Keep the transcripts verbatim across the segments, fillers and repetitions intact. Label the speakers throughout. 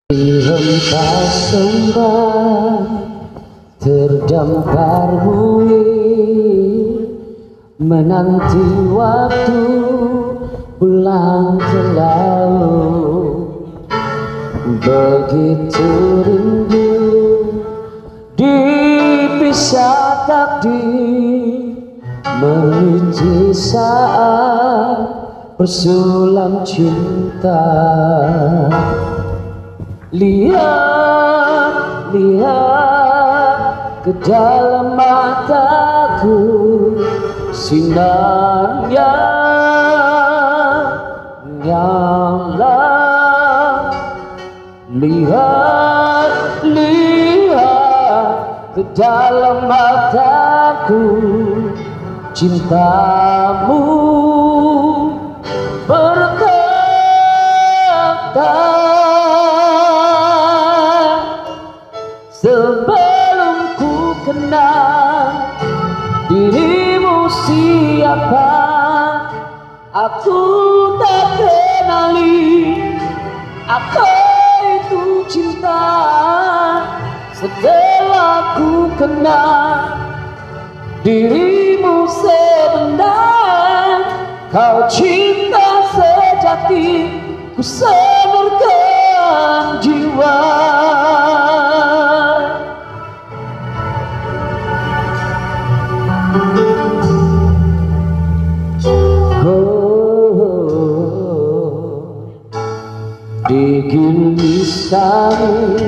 Speaker 1: Hempas sembah terdampar buih, menanti waktu pulang ke laut. Begitu rindu dipisah takdir, meniti saat bersulam cinta. Lihat, lihat ke dalam mataku, sinarnya nyala. Lihat, lihat ke dalam mataku, cintamu berkata. Sebelum ku kenal dirimu siapa, aku tak kenali apa itu cinta. Setelah ku kenal dirimu sebentar, kau cinta sejati, ku semerkan jiwa. Di gilisan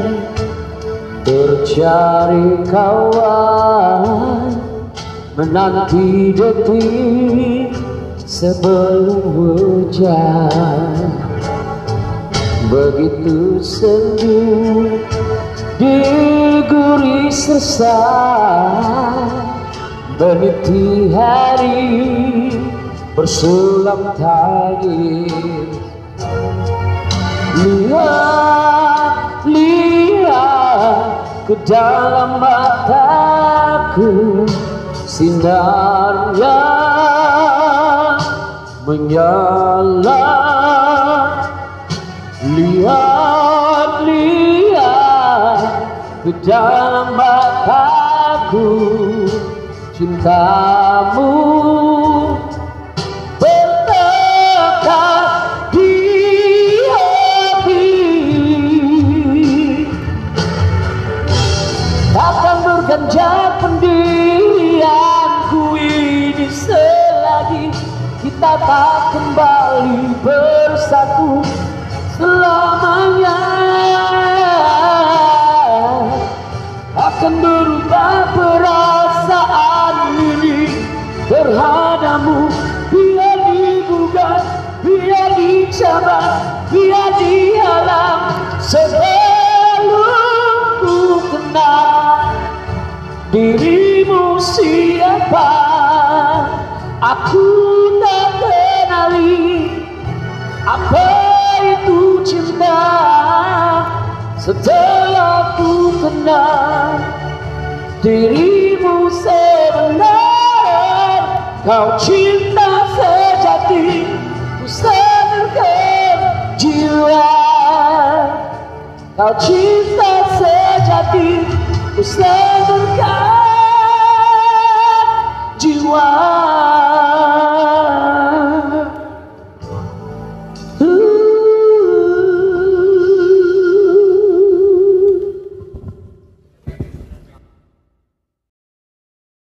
Speaker 1: tercari kawan, menanti detik sebelum hujan. Begitu sendu di guris resah, meniti hari bersulam tangis. Lihat, lihat ke dalam mataku, sinarnya menyala. Lihat, lihat ke dalam mataku, cintamu ganjar pendirianku ini selagi kita tak kembali bersatu selamanya. Akan berubah perasaan ini terhadapmu, biar digugat, biar dicabar, biar dihalang. Sebelum ku kenal dirimu siapa, aku tak kenali apa itu cinta. Setelah ku kenal dirimu sebenar, kau cinta sejati, ku semerkan jiwa. Kau cinta sejati, ku semerkan